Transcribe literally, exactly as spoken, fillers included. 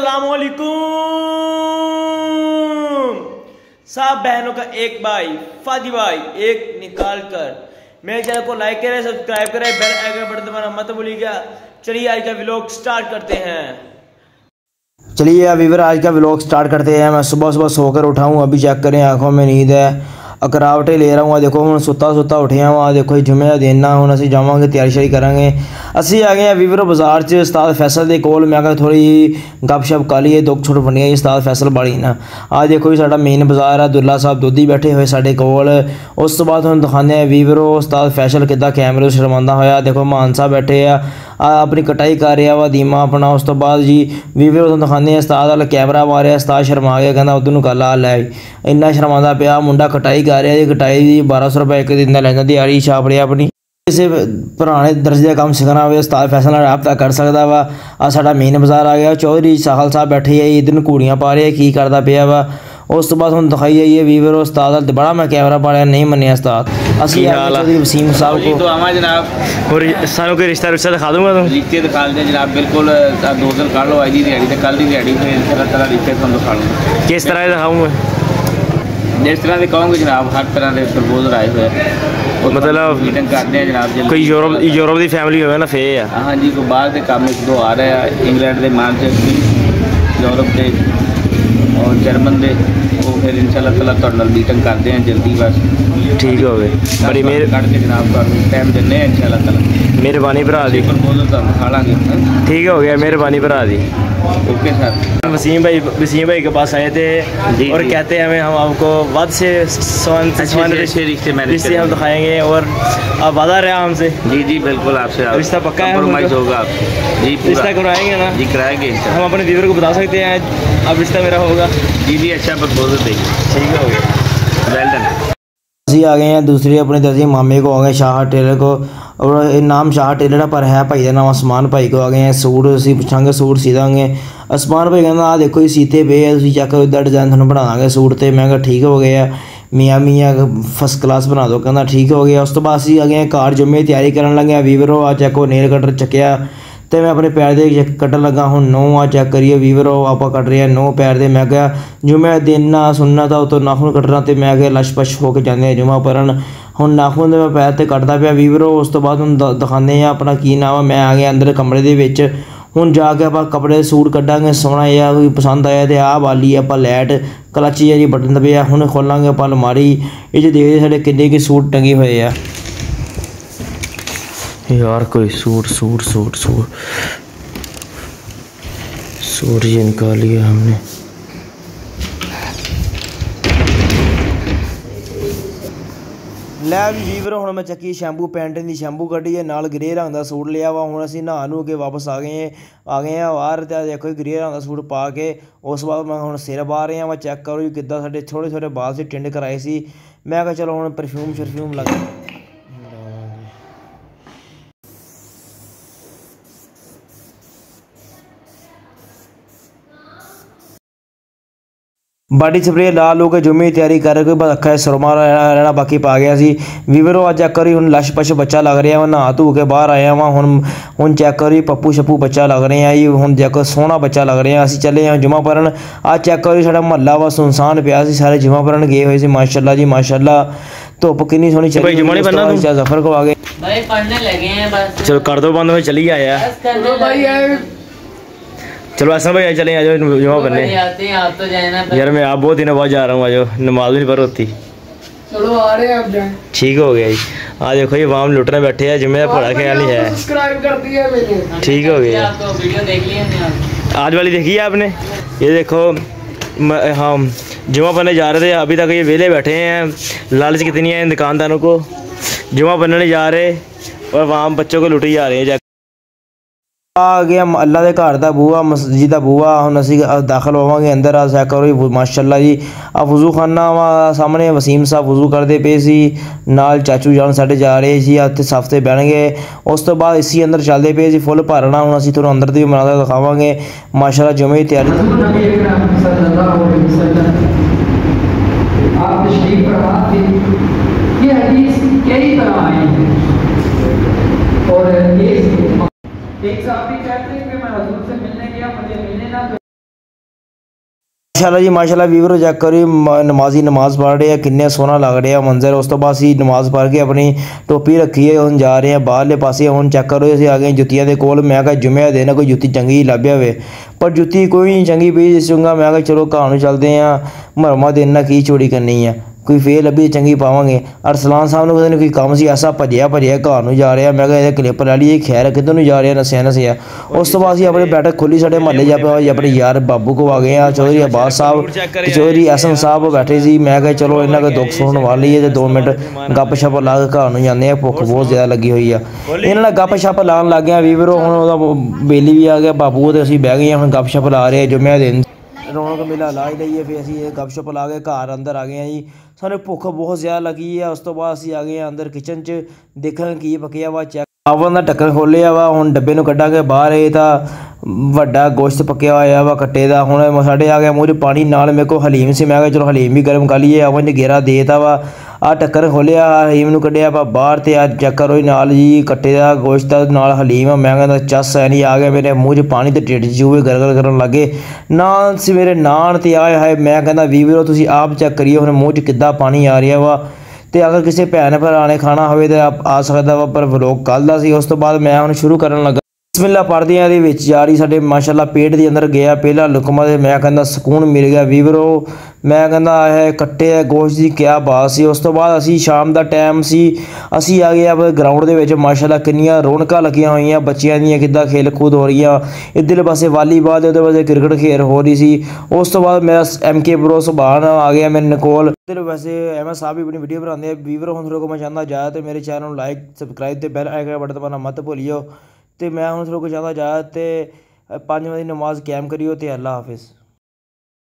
अस्सलामुअलैकुम सब बहनों का एक भाई फादी भाई एक निकाल कर मेरे चैनल को लाइक करें, सब्सक्राइब करें, बेल आइकन बटन दबाना मत भूलिएगा। चलिए आज का व्लॉग स्टार्ट करते हैं। चलिए यार वीवर आज का व्लॉग स्टार्ट करते हैं। मैं सुबह सुबह सोकर उठा हूँ, अभी चेक करें आंखों में नींद है, अकरावटे ले रहा हूँ। देखो हूँ सुता सुता उठे वहाँ देखो जुमे का दिन ना हूँ असी जावांगे तैयारी शारी करांगे। असी आ गए हैं वीवर बाजार च उस्ताद फैसल के कोल। मैं कहा थोड़ी गपशप कर लीए, दुख छुट बनी उस्ताद फैसल बाड़ी ना। आज देखो जी साडा मेन बाजार है, दुल्ला साहब दोधी बैठे हुए साडे कोल। उस तो बाद हम दिखाने वीवरो उस्ताद फैसल किदा कैमरे शर्मांदा होया। देखो मान साहब बैठे आ अपनी कटाई कर रहा वा दीमा अपना। उस तो बाद जी वीवर तुम दिखाने उस्ताद वाला कैमरा मारे, उस्ताद शर्मा गया, कहना उधर नूं गल आ लै इन्ना शर्मांदा पिया। मुंडा कटाई कर रहा जी, कटाई की बारह सौ रुपये एक दिन का लैंदा दिहाड़ी छाप रहा अपनी। किसी पुराने दर्जे का काम सीखना हो उस्ताद फैसल रब्ता कर सकता वा। आ साडा मेन बाजार आ गया, चौधरी साहल साहब बैठे है इधर घूड़ियाँ पा रहे की करता पिया वा। उस तो बाद हम दिखाई जाइए वीवर उस्ताद बड़ा मैं कैमरा पाया नहीं मनिया उस्ताद। असली चौधरी वसीम साहब को तो आवा जनाब और सारों के रिश्ता रिश्ता दिखा दूंगा। तुम रिश्ते दिखा दे जनाब, बिल्कुल दो दिन कर लो आज की दिहाड़ी तो कल की दिहाड़ी फिर तरह तरह रिश्ते तुम दिखा लूँगा। किस तरह दिखाऊँगा? जिस तरह के कहूँगे जनाब, हर तरह के प्रपोजल आए हुए मतलब मीटिंग करते हैं जनाब। कोई यूरोप यूरोप की फैमिली हो ना फे है हाँ जी, कोई बाहर के काम एक दो आ रहे हैं, इंग्लैंड के मानचेस्टर यूरोप के और जर्मन के, वो फिर इंशाल्लाह ताला तुहाडे नाल मीटिंग करते हैं जल्दी बस। ठीक हो गए, बड़ी मेहर कट के जनाब टाइम देने हैं इंशाल्लाह ताला। मेहरबानी भरा दी, प्रपोजल तो खा लांगे। ठीक हो गया, मेहरबानी भरा दी। Okay sir. वसीम भाई वसीम भाई के पास आए थे और कहते हैं हमें हम आपको वध से रिश्ते रिश्ते हम दिखाएंगे और आप वादा रहा हमसे। जी जी बिल्कुल, आपसे रिश्ता पक्का है, कॉम्प्रोमाइज़ होगा आप जी, रिश्ता कराएंगे ना जी? कराएंगे। हम अपने व्यूअर को बता सकते हैं अब रिश्ता मेरा होगा? जी जी अच्छा प्रपोजल देंगे। ठीक हो गया, वेल डन। असी आ गए हैं दूसरी अपने दसी मामे को आ गए, शाह टेलर को। और नाम शाह टेलर पर है भाई का नाम आसमान भाई को आ गए हैं। सूट असी पूछांगे सूट सी देंगे। आसमान भाई कहना आ देखो सीते पे है, चेक करो इदा डिजाइन थोड़ा बना देंगे सूट। तो मैं कहा ठीक हो गया मियाँ मियाँ फस्ट क्लास बना दो, कहना ठीक हो गया। उस तो बाद असी आ गए घर जुम्मे तैयारी कर लगे। वीवरो आ चेको नेल कटर चुकया तो मैं अपने पैर दे कट्टन लगा हूँ नौ आ चेक करिए वीवरो आप कट रहे हैं नौ पैर दे। मैं क्या जुम्मे दिन ना सुनना था तो नाखून कटना तो मैं क्या लश पश हो के जाते जुम्मा परन हूँ नाखून मैं पैर से कटता पाया वीवरो। उस तो बाद हम दिखाने अपना की नाम है। मैं आ गया अंदर कमरे दे विच, हुण जाके आप कपड़े सूट कड्डांगे सोहना या कोई पसंद आया तो आ वाली आप लैट क्लच जी बटन दबिया हुण खोलांगे आप अलमारी ये देखते साढ़े किन्ने के सूट टंगे हुए है यार। कोई suit suit suit suit suit ये निकाल लिया हमने। लै भी वीवर हुण मैं चक्की शैंपू पैंट की शैंपू कड्ढी है, नाल ग्रे रंग का सूट लिया वा। हुण असीं नहा नू के वापस आ गए हैं आ गए हैं बाहर। तो देखो ग्रे रंग का सूट पा के उस बाद मैं हुण सिर बाह रहा वा। चैक करो जी किद्दां साडे थोड़े थोड़े बाल से टिंड कराए सी। मैं कहा चलो हुण परफ्यूम शरफ्यूम लग बॉडी स्प्रे ला लो के जुम्मे की तैयारी कर रहे बस अखा सुरमा रहना बाकी पा गया सी। वीवरो आज चेक करी हूँ लश पश बच्चा लग रहा है, नहा धो के बाहर आया वा। हूँ हूँ चेक करी पप्पू शप्पू बच्चा लग रहे हैं जी, हूँ देखो सोहना बच्चा लग रहा है। असी चले हैं जुम्मा परन। आज चेक करी साढ़ा महला वा सुनसान पिया सी, सारे जुम्मा परन गए हुए सी माशाल्लाह जी माशाल्लाह। धुप कितनी सोहनी चली जफर को आ गए चलो कर दो बंद में चली आया। चलो ऐसा भाई चले आ जाओ जुम्मा पढ़ने यार। मैं आप बहुत दिनों बाद जा रहा हूँ, आ जाओ नमाज भी नहीं पर होती। चलो आ रहे हैं आप जाएं। ठीक हो गया जी। आ देखो ये वाम लुटने बैठे हैं, जुम्मे का पढ़ा ख्याल नहीं है। सब्सक्राइब कर दिया मैंने। ठीक हो गया, वीडियो देख ली आज वाली देखी है आपने? ये देखो हम जुम्मा पढ़ने जा रहे थे, अभी तक ये वेले बैठे हैं। लालच कितनी है इन दुकानदारों को, जुम्मा पढ़ने जा रहे और वाम बच्चों को लुटी जा रहे हैं। आ गया अल्लाह के घर का बूआ मस्जिद का बूआ। हम असी दाखिल होवांगे अंदर। आ चेक करो माशाल्लाह जी आ वजू खाना वा सामने वसीम साहब वजू करते पे सी, नाल चाचू जान साढ़े जा रहे सी इतने सफ्ते बहणगे। उस तो बाद इसी अंदर चलते पे सी फुल भरना। हूँ असी थोड़ा अंदर भी बना दिखावांगे माशाल्लाह जुम्मे की तैयारी। एक साहब भी कहते हैं कि मैं हजूर से मिलने गया, मुझे मिलने ना माशाल्लाह जी माशाल्लाह वीवर चेक करो नमाजी नमाज़ पढ़ रहे हैं, किन्ने सोहना लग रहा मंजर। उस तो बाद असीं नमाज़ पढ़ के अपनी टोपी रखी है हुण जा रहे हैं बाहरले पासे। हुण चेक करो असीं आ गए जुत्तियां दे कोल। मैं कहा जुम्मे का दिन कोई जुत्ती चंगी लभ्या होवे पर जुत्ती कोई नहीं चंगी पई। इस चंगा मैं कहा चलो घर नूं चलदे हैं, मरमा दिन ना की चोरी करनी है, कोई फेर लभी चंगी पावांगे। अरसलान साहब ने पता कोई काम सी ऐसा भजया भजया घर नूं जा रहा। मैं कहा ये क्लिप लै लीए खैर किधर नूं जा रहा नसिया नसिया। उस तो बाद असीं अपने बैठक खोली साडे महल्ले जा अपने यार बाबू को आ गए हैं। चौधरी अब्बास साहब चौधरी एसएम साहब बैठे सी। मैं कहा चलो इन्हां कोई दुख सुन वाल लीए तो दो मिनट गप शप ला के घर नूं जांदे आ, भुख बहुत ज़्यादा लगी हुई है। इन्हां नाल गप शप लाउण लग गए वीवरो। हुण ओहदा बेली भी आ गया बाबू ते असीं बह गए हुण गप शप ला रहे जुम्मे दिन रौनक मेला ला ही लईए। फिर असीं गप शप ला के घर अंदर आ गए हैं जी। सानूं भुख बहुत ज़्यादा लगी है। उस तो बाद असीं आ गए अंदर किचन च देखां की पकिया वा चैक ओवन का ढक्कन खोलिया वा। हुण डब्बे नूं कड्डांगे बाहर। ये तां वड्डा गोश्त पक्या होया वा कट्टे दा। हुण साडे आ गया मूँह च पानी, नाल मेरे को हलीम से। मैं कहा चलो हलीम भी गर्म कर लीए। ओवन च गेरा देता वा आ ढक्कन खोलिया हलीम नूं कड्डिया वा बाहर ते आ चेक करो नाल जी कट्टे दा गोश्त दा नाल हलीम। मैं कहता चस है नहीं आ गया मेरे मूँह च पानी ते ढिड च चूहे गरगल करन लगे। नान सी मेरे नान ते आए हाए। मैं कहता वीवरो तुसीं आप चेक करिए हुण मूँह च किद्दां पानी आ रहा वा। तो अगर किसी भैन भरा ने खाना हो तो आप आ सकता वा पर व्लॉग कल का सी। उस तो बाद मैं हुण शुरू करन लगा। बिस्मिल्लाह पढ़दियां दे विच जा रही साडे माशाल्लाह पेट दे अंदर गया पहला लुकमा ते मैं कहंदा सुकून मिल गया वीवरो। मैं कहंदा है कट्टे गोश्त की क्या बात सी। उस तो बाद असीं शाम दा टाइम सी असीं आ गए अपने ग्राउंड दे विच। माशाल्लाह किन्नियां रौनकां लगियां होईयां बच्चियां दियां किद्दां खेल कूद हो रही है। इधरले पासे वालीबाल उधर पासे क्रिकेट खेल हो रही सी। उस तो बाद मेरा एम के प्रो सुभान आ गया मेरे कोल। इधर वैसे एम साहब भी अपनी वीडियो बनाते हैं। वीवरो हुण थोड़े को मैं चाहता जाए तो मेरे चैनल को लाइक सबसक्राइब ते बैल आइकन बटन दबाना मत भुल्लियो। तो मैं हूँ थोड़ा कुछ ज़्यादा जाए तो पाँच बजे नमाज कैम करियो। तो अल्लाह हाफिज़।